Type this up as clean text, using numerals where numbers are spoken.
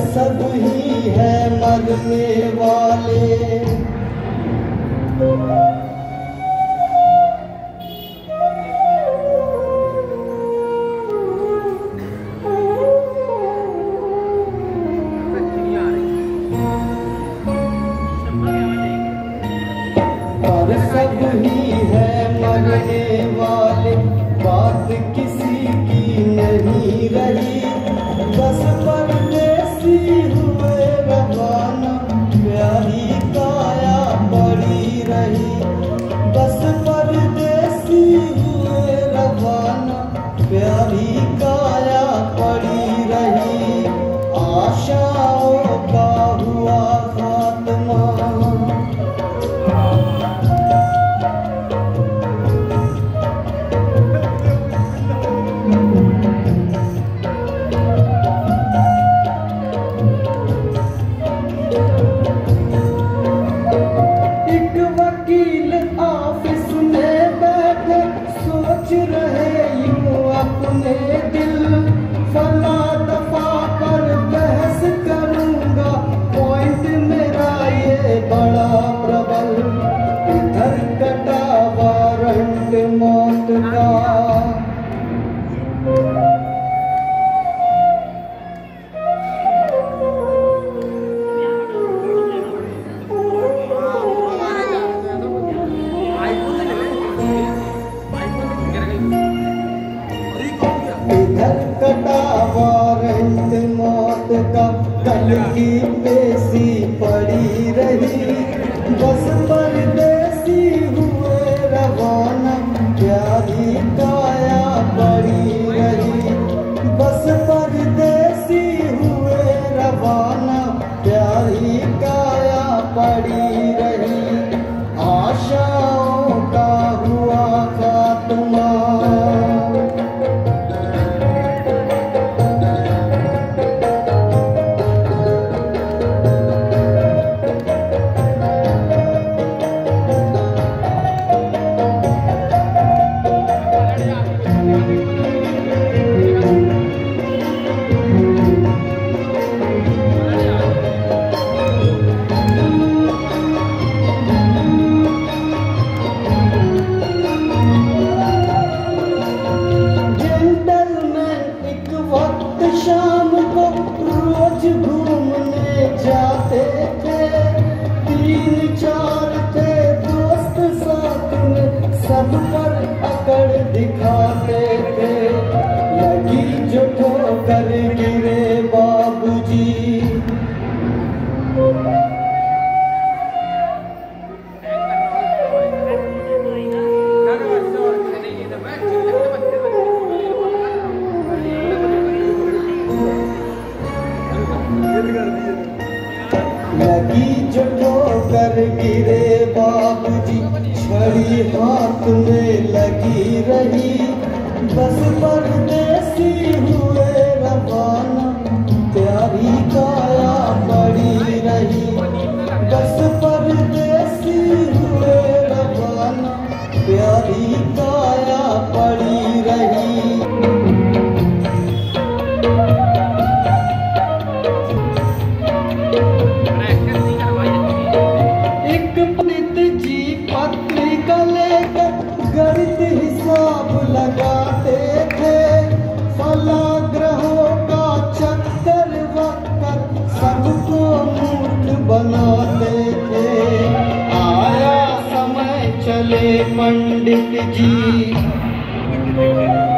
सब ही है मरने वाले। और सब ही है मरने वाले, बात किसी की नहीं रही। बस परदेसी हुए रवाना, प्यारी काया पड़ी रही। बस परदेसी हुए रवाना, प्यारी काया पड़ी रही। आशाओं का हुआ खात्मा, ऑफिस में बैठे सोच रहे यूं अपने दिल। फला दफा पर बहस करूंगा, पॉइंट मेरा ये बड़ा प्रबल। इधर कटा वारंट मौत का, कटा वारंट मौत का, कल की पेशी पड़ी रही। बस परदेसी हुए रवाना, प्यारी काया पड़ी रही। बस परदेसी हुए रवाना, प्यारी काया पड़ी रही। आशाओं का हुआ खात्मा, शाम को रोज घूमने जाते थे। 3-4 थे दोस्त साथ में, सब पर अकड़ दिखाते थे। लगी जो ठोकर गिरे बाबूजी, लगी जो ठोकर गिरे बाबूजी, छड़ी हाथ में लगी रही। बस परदेसी हुए रवाना, प्यारी काया पड़ी रही। बस परदेसी हुए रवाना, प्यारी काया पड़ी रही। पत्रिका लेकर गणित हिसाब लगाते थे। फला ग्रहों का चक्कर वक्कर सबको मूर्ख बनाते थे। आया समय चले पंडित जी,